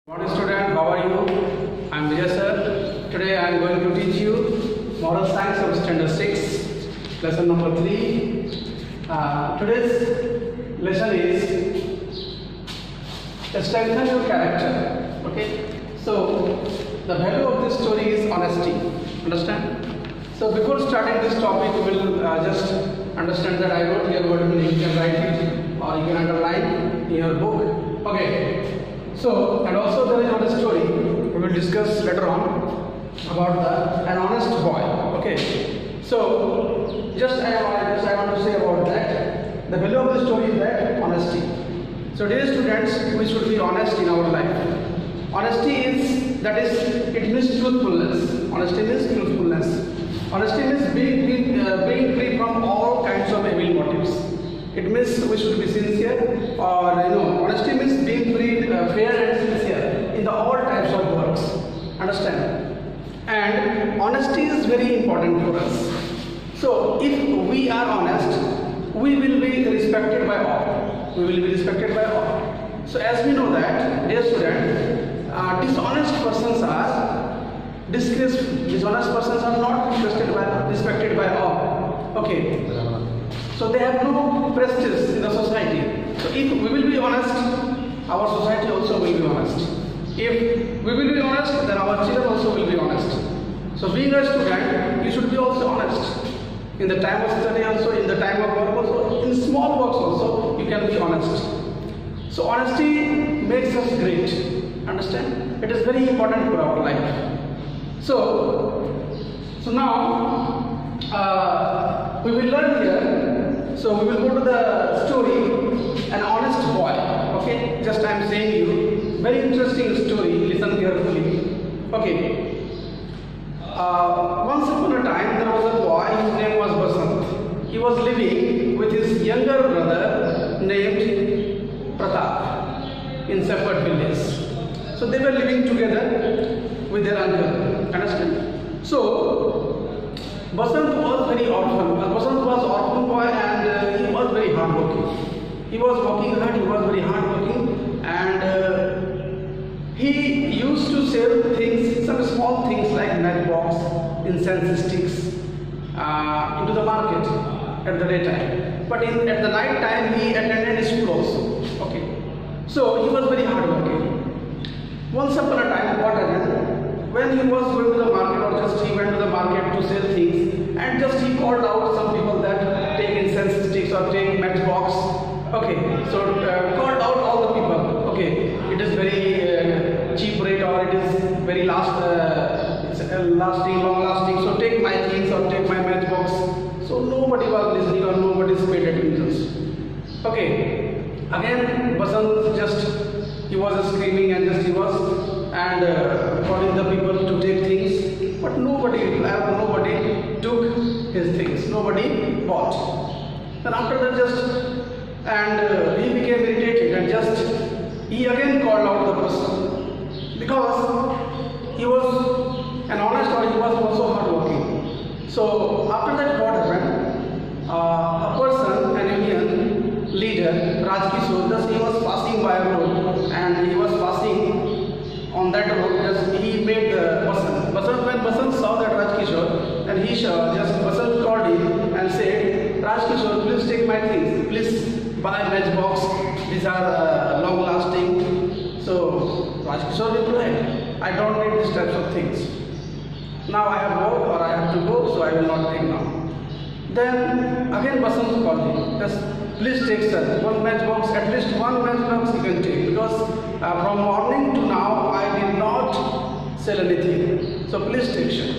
Morning student, how are you? I am Vijay sir. Today I am going to teach you Moral Science of Standard 6, lesson number 3. Today's lesson is strengthen your character. Okay, so the value of this story is honesty. Understand? So before starting this topic, you will just understand that I wrote here word meaning. You can write it or you can underline in your book. Okay. So, and also there is one story we will discuss later on about an honest boy. Okay. So, just I want to say about that. The value of the story is that honesty. So, dear students, we should be honest in our life. Honesty it means truthfulness. Honesty means truthfulness. Honesty means being free from all kinds of evil motives. It means we should be sincere, or honesty means being free, fair and sincere in the all types of works. Understand? And honesty is very important for us. So if we are honest, we will be respected by all. We will be respected by all. So as we know that, dear student, dishonest persons are disgraceful. Dishonest persons are not respected by all. Okay. So they have no prestige in the society. So if we will be honest, our society also will be honest. If we will be honest, then our children also will be honest. So being a student, you should be also honest. In the time of study also, in the time of work also, in small works also, you can be honest. So honesty makes us great. Understand? It is very important for our life. So now we will learn here. So we will go to the story, an honest boy. Okay, just I am saying you, very interesting story. Listen carefully. Okay. Once upon a time, there was a boy. His name was Basant. He was living with his younger brother named Pratap in separate villages. So they were living together with their uncle. Understand? So Basant was very orphan. Basant was orphan boy and he was very hardworking. He was working hard, he was very hardworking, and he used to sell things, some small things like matchbox, incense sticks into the market at the daytime. But at the night time he attended school also. Okay. So he was very hardworking. Once upon a time, what happened? When he was going to the market, or just he went to the market to sell things, and just he called out some people that take incense sticks or take matchbox. Okay, so called out all the people. Okay, it is very cheap rate, or it is very long lasting. So take my things or take my matchbox. So nobody was listening or nobody paid attention. Okay, again Basant he was screaming and calling the people to take things, but nobody took his things, nobody bought. Then after that he became irritated and he again called out the person, because he was an honest, or he was also hardworking. So after that, what happened? A person, an union leader, Rajkishore, he was passing by a road, and he was passing on that road. He met Basant. When Basant saw that Rajkishore, then Basant called him and said, Rajkishore, please take my things. Please buy matchbox. These are long lasting. So Rajkishore replied, I don't need these types of things. Now I have work or I have to go, so I will not take now. Then again Basant called him. Please take, sir, one matchbox, at least one matchbox you can take, because from morning to now I did not sell anything. So please take, sir.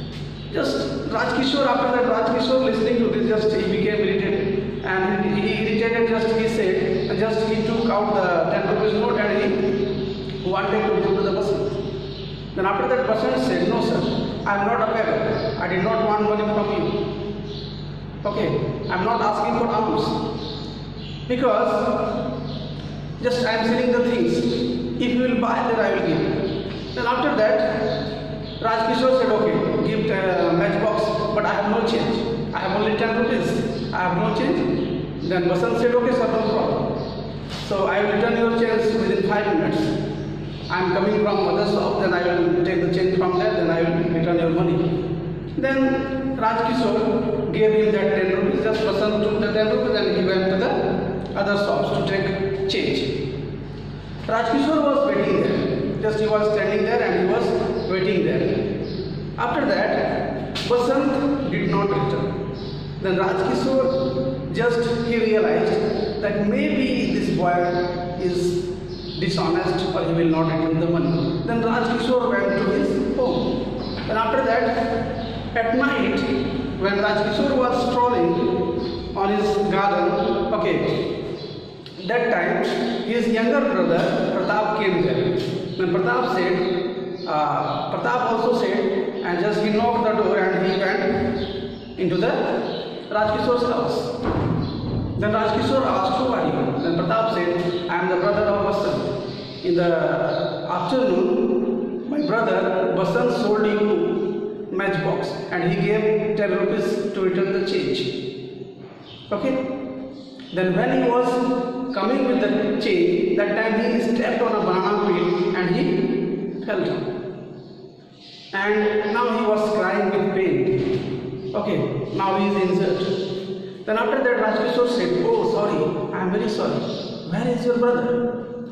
Rajkishore, after that, Rajkishore listening to this, he became irritated, and he said, and he took out the 10 rupees note and he wanted to go to the Basant. Then after that, Basant said, no sir, I am not a beggar. I did not want money from you. Okay, I am not asking for alms, because I am selling the things. If you will buy, then I will give. Then after that, Rajkishore said, okay, give matchbox, but I have no change. I have only 10 rupees. I have no change. Then Basant said, okay sir, no problem. So I will return your change within 5 minutes. I am coming from other shop, then I will take the change from there, then I will return your money. Then Rajkishore gave him that 10 rupees. Just Basant took the 10 rupees and he went to the other shops to take change. Rajkishore was waiting there. Just he was standing there and he was waiting there. After that, Basant did not return. Then Rajkishore he realized that maybe this boy is dishonest or he will not return the money. Then Rajkishore went to his home. And after that, at night, when Rajkishore was strolling on his garden, that time his younger brother Pratap came there. Then Pratap also said, and just he knocked the door and he went into the Rajkishore's house. Then Rajkishore asked, who are you? Then Pratap said, I am the brother of Basant. In the afternoon, my brother Basant sold you matchbox and he gave 10 rupees to return the change. Then when he was coming with the change, that time he stepped on a banana peel and he fell down. And now he was crying with pain. Now he is injured. Then after that Rajkishore said, oh sorry, I am very sorry. Where is your brother?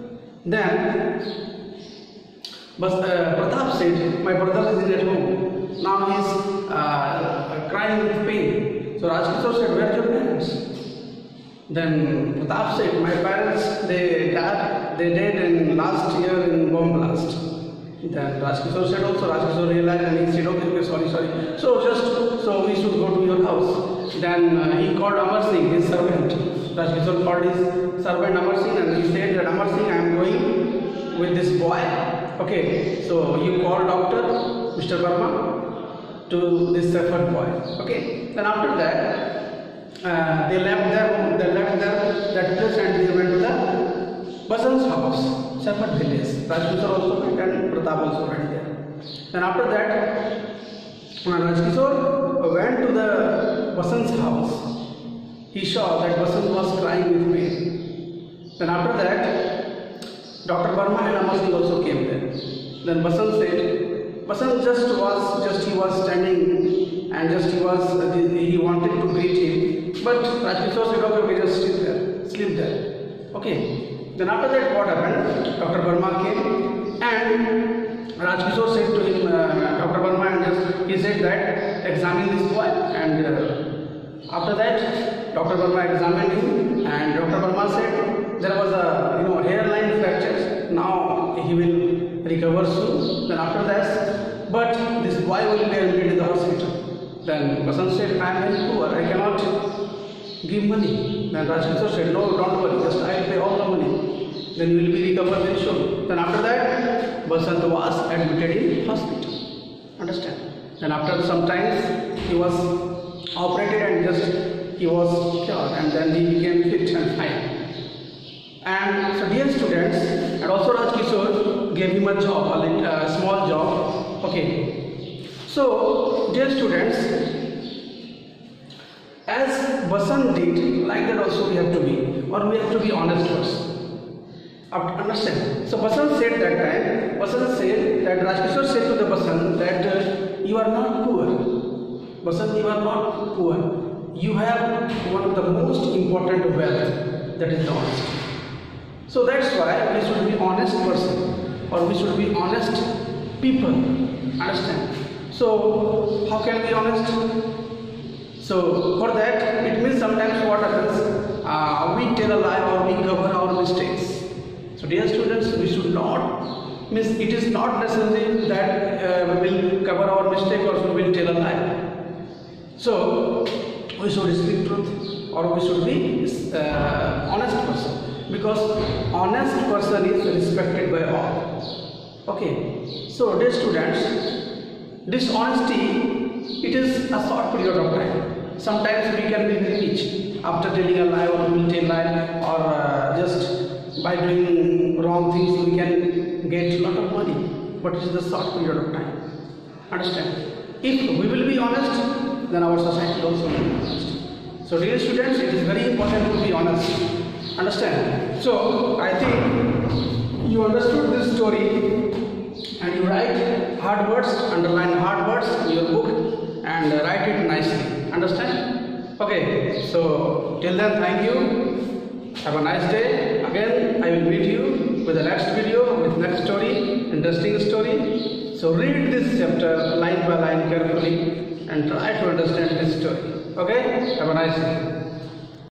Then Pratap said, my brother is at home. Now he is crying with pain. So Rajkishore said, where are your parents? Then Pratap said, my parents, they died in last year in bomb blast. Then Rajkishore said also, Rajkishore realized and he said, okay, sorry. So we should go to your house. Then he called Amar Singh, his servant. Rajkishore called his servant Amar Singh and he said that Amar Singh, I am going with this boy. So you call doctor, Mr. Verma, to this suffered boy. Then after that, they left that place and they went to the Basant's house, Shepherd village. Rajkishore also went and Pratap also went there. Then after that, when Rajkishore went to the Basant's house, he saw that Basant was crying with pain. Then after that, Dr. Verma and Amar Singh also came there. Then Basant said, he was standing and he wanted to greet him. But Rajkishore said, okay, just sleep there. Then after that, what happened? Dr. Verma came and Rajkishore said to him, Dr. Verma, and he said that examine this boy. And after that, Dr. Verma examined him and Dr. Verma said there was a hairline fracture. Now he will recover soon. Then after that, but this boy will be admitted in the hospital. Then Basant said, I am very poor, I cannot give money. Then Rajkishore said, no, don't worry, just I will pay all the money. Then you will be recovered very soon. Then after that, Basant was admitted in hospital. Understand? Then after some time, he was operated and he was cured, and then he became fit and fine. And so dear students, and also Rajkishore gave him a job, a small job. So dear students, as Basant did, like that also we have to be, or we have to be honest first. Understand? So Basant said that Rajkishore said to the Basant that you are not poor. Basant, you are not poor. You have one of the most important wealth, that is the honesty. So that's why we should be honest person, or we should be honest people. Understand? So how can we be honest? So for that, it means sometimes what happens, we tell a lie or we cover our mistakes. So dear students, we should not, it is not necessary that we will cover our mistake or we will tell a lie. So we should speak truth, or we should be honest person. Because honest person is respected by all. So dear students, dishonesty, it is a short period of time. Sometimes we can be very rich after telling a lie, or we will tell a lie, or just by doing wrong things we can get a lot of money. But it is a short period of time. Understand? If we will be honest, then our society also will be honest. So dear students, it is very important to be honest. Understand? So I think you understood this story and you write hard words, underline hard words in your book and write it nicely. Understand? Okay, so till then, thank you. Have a nice day. Again, I will meet you with the next video, with next story, interesting story. So read this chapter line by line carefully and try to understand this story. Okay? Have a nice day.